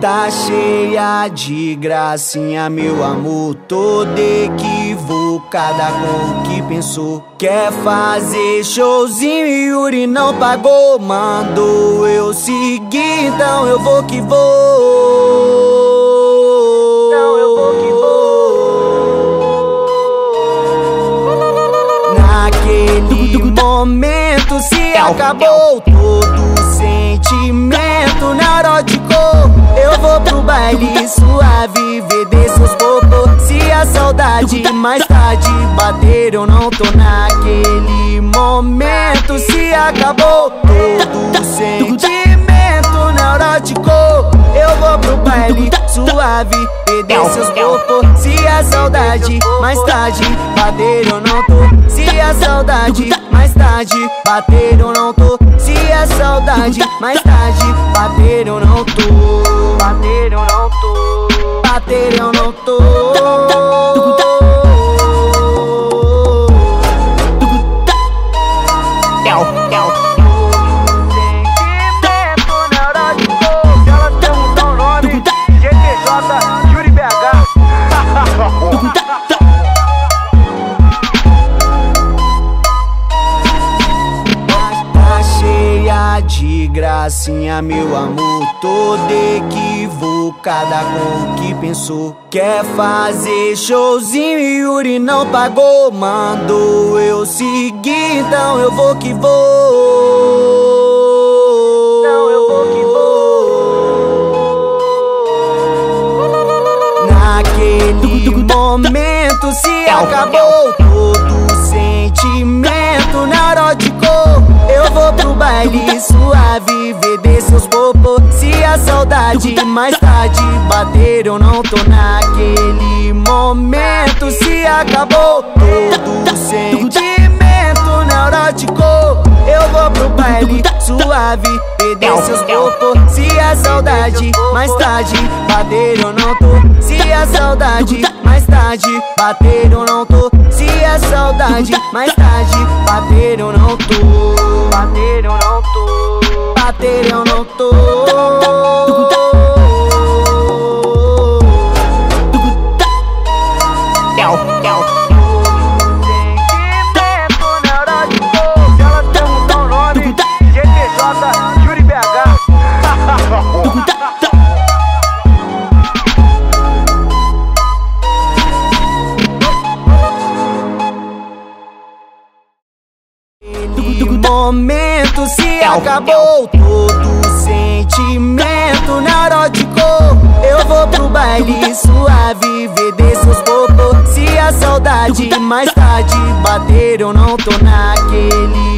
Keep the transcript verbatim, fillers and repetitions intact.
Tá cheia de gracinha, meu amor, toda equivocada com o que pensou. Quer fazer showzinho e Yuri não pagou. Mandou eu seguir, então eu vou que vou. Então eu vou que vou. Naquele momento se acabou todo sentimento neurótico. Eu vou pro baile suave, ver desses popô. Se a saudade mais tarde bater, eu não tô naquele momento. Se acabou todo sentimento neurótico. Eu vou pro baile suave, ver desses popô. Se a saudade mais tarde bater, eu não tô. Se a saudade mais tarde bater, eu não tô. Se a saudade mais tarde bater, eu não tô. Bater eu não tô. Bater eu não tô. Sentimento neurótico. Se elas perguntam o nome, G T J, Yuri B H. De gracinha, meu amor, toda equivocada com o que pensou. Quer fazer showzinho e Yuri não pagou. Mandou eu seguir, então eu vou que vou. Então eu vou que vou. Naquele momento se acabou todo sentimento neurótico. Eu vou pro baile suave, ver desses popô. Se a saudade mais tarde bater, eu não tô naquele momento. Se acabou todo sentimento neurótico. Eu vou pro baile suave, ver desses popô. Se a saudade mais tarde bater, eu não tô. Se a saudade mais tarde bater, eu não tô. Se a saudade mais tarde bater, eu não tô. Bater eu não tô. Bater eu não tô. Sentimento neurótico. Se elas perguntam o nome, G T J, Yuri B H. Momento se acabou todo sentimento neurótico. Eu vou pro baile suave, ver desses popô. Se a saudade mais tarde bater, eu não tô naquele